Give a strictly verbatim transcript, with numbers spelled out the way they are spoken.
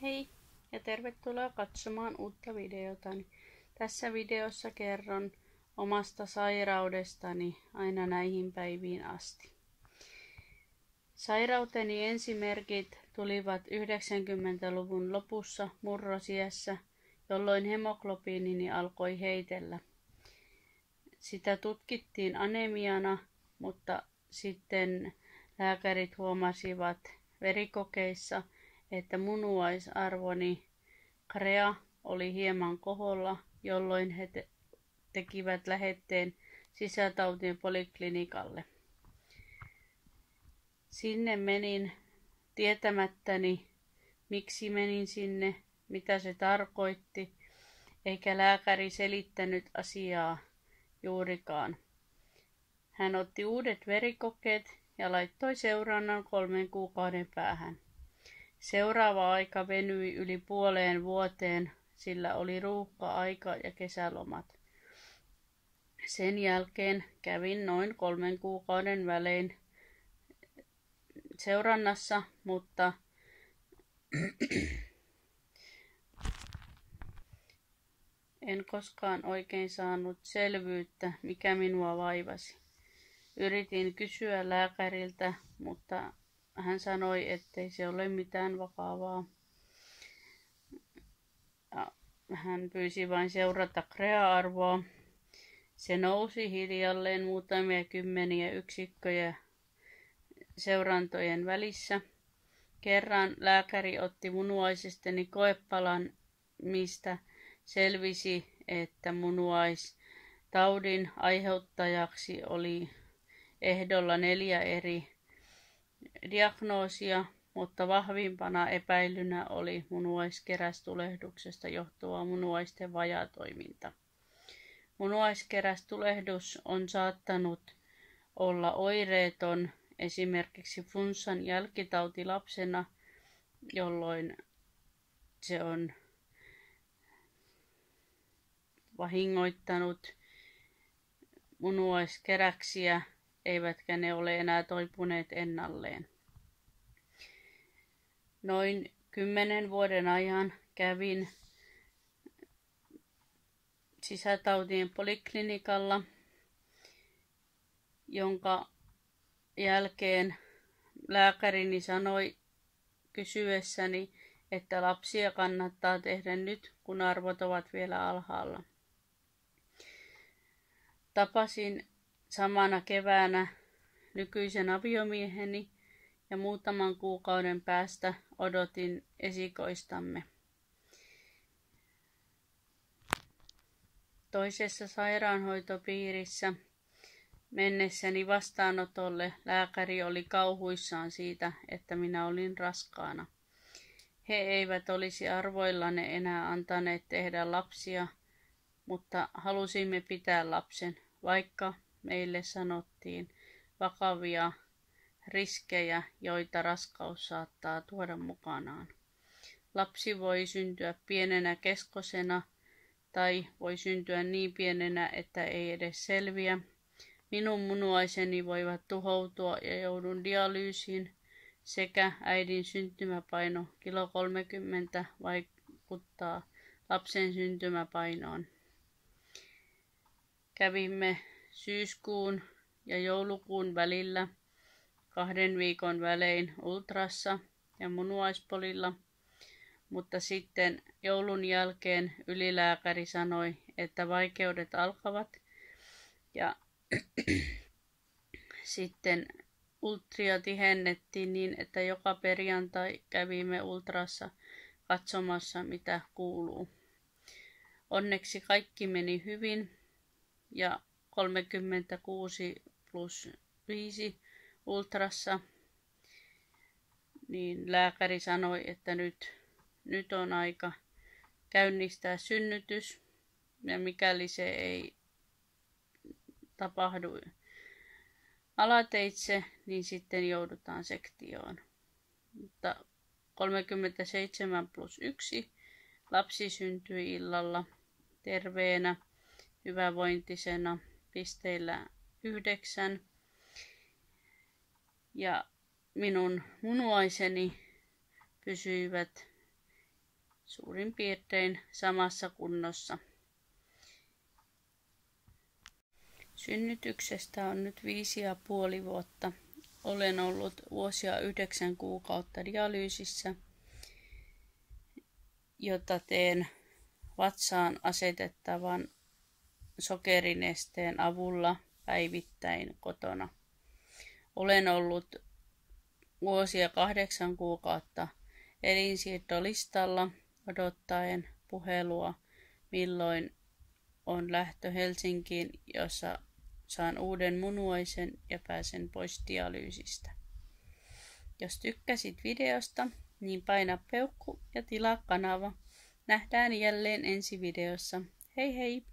Hei ja tervetuloa katsomaan uutta videotani. Tässä videossa kerron omasta sairaudestani aina näihin päiviin asti. Sairauteni ensimerkit tulivat yhdeksänkymmentäluvun lopussa murrosiässä, jolloin hemoglobiinini alkoi heitellä. Sitä tutkittiin anemiana, mutta sitten lääkärit huomasivat verikokeissa, että munuaisarvoni krea oli hieman koholla, jolloin he te- tekivät lähetteen sisätautien poliklinikalle. Sinne menin tietämättäni, miksi menin sinne, mitä se tarkoitti, eikä lääkäri selittänyt asiaa juurikaan. Hän otti uudet verikokeet ja laittoi seurannan kolmen kuukauden päähän. Seuraava aika venyi yli puoleen vuoteen, sillä oli ruuhka-aika ja kesälomat. Sen jälkeen kävin noin kolmen kuukauden välein seurannassa, mutta en koskaan oikein saanut selvyyttä, mikä minua vaivasi. Yritin kysyä lääkäriltä, mutta hän sanoi, ettei se ole mitään vakavaa. Ja hän pyysi vain seurata krea-arvoa. Se nousi hiljalleen muutamia kymmeniä yksikköjä seurantojen välissä. Kerran lääkäri otti munuaisestani koepalan, mistä selvisi, että munuaistaudin aiheuttajaksi oli ehdolla neljä eri diagnoosia, mutta vahvimpana epäilynä oli munuaiskerästulehduksesta johtuva munuaisten vajaatoiminta. Munuaiskerästulehdus on saattanut olla oireeton esimerkiksi flunssan jälkitauti lapsena, jolloin se on vahingoittanut munuaiskeräksiä, eivätkä ne ole enää toipuneet ennalleen. Noin kymmenen vuoden ajan kävin sisätautien poliklinikalla, jonka jälkeen lääkärini sanoi kysyessäni, että lapsia kannattaa tehdä nyt, kun arvot ovat vielä alhaalla. Tapasin samana keväänä nykyisen aviomieheni ja muutaman kuukauden päästä odotin esikoistamme. Toisessa sairaanhoitopiirissä mennessäni vastaanotolle lääkäri oli kauhuissaan siitä, että minä olin raskaana. He eivät olisi arvoillanne enää antaneet tehdä lapsia, mutta halusimme pitää lapsen, vaikka meille sanottiin vakavia riskejä, joita raskaus saattaa tuoda mukanaan. Lapsi voi syntyä pienenä keskosena tai voi syntyä niin pienenä, että ei edes selviä. Minun munuaiseni voivat tuhoutua ja joudun dialyysiin, sekä äidin syntymäpaino kilo kolmekymmentä vaikuttaa lapsen syntymäpainoon. Kävimme syyskuun ja joulukuun välillä kahden viikon välein ultrassa ja munuaispolilla, mutta sitten joulun jälkeen ylilääkäri sanoi, että vaikeudet alkavat ja sitten ultria tihennettiin niin, että joka perjantai kävimme ultrassa katsomassa, mitä kuuluu. Onneksi kaikki meni hyvin ja kolmekymmentäkuusi plus viisi ultrassa, niin lääkäri sanoi, että nyt, nyt on aika käynnistää synnytys, ja mikäli se ei tapahdu alateitse, niin sitten joudutaan sektioon. Mutta kolmekymmentäseitsemän plus yksi lapsi syntyi illalla terveenä, hyvävointisena, pisteillä yhdeksän. Ja minun munuaiseni pysyivät suurin piirtein samassa kunnossa. Synnytyksestä on nyt viisi ja puoli vuotta. Olen ollut vuosia yhdeksän kuukautta dialyysissä, jota teen vatsaan asetettavan sokerinesteen avulla päivittäin kotona. Olen ollut vuosia kahdeksan kuukautta elinsiirtolistalla odottaen puhelua, milloin on lähtö Helsinkiin, jossa saan uuden munuaisen ja pääsen pois dialyysistä. Jos tykkäsit videosta, niin paina peukku ja tilaa kanava. Nähdään jälleen ensi videossa. Hei hei!